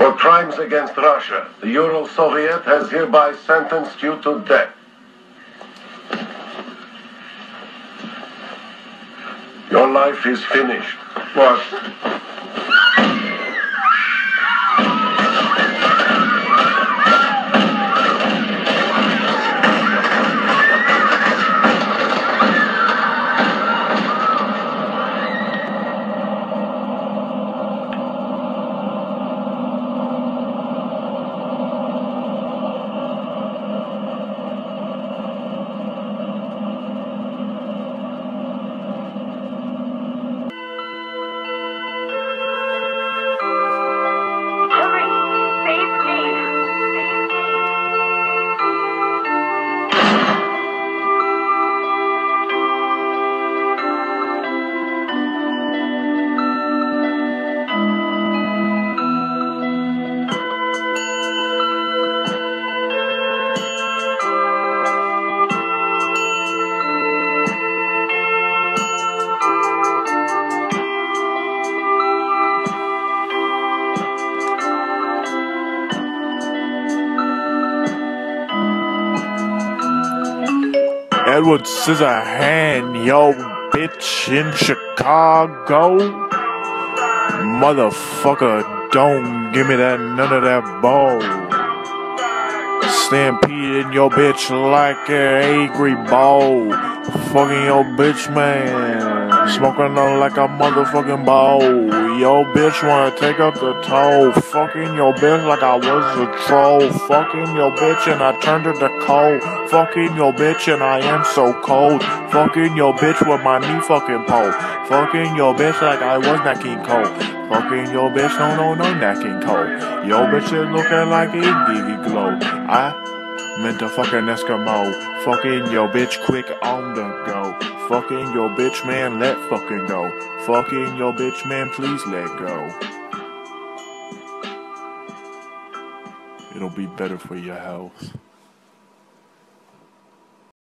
For crimes against Russia, the Ural Soviet has hereby sentenced you to death. Your life is finished. What? Edward Scissorhand, yo, bitch in Chicago. Motherfucker, don't give me none of that ball. Stampeding your bitch like an angry ball. Fucking your bitch, man. Smoking on like a motherfucking ball. Yo, bitch wanna take up the toe. Fucking your bitch like I was a troll. Fucking your bitch and I turned her to cold. Fucking your bitch and I am so cold. Fucking your bitch with my knee fucking pole. Fucking your bitch like I was Nat King Cole. Fucking your bitch, no, Nat King Cole. Yo, bitch is looking like a giggy glow. I meant a fucking Eskimo. Fucking your bitch quick on the go. Fucking your bitch, man, let fucking go. Fucking your bitch, man, please let go. It'll be better for your health.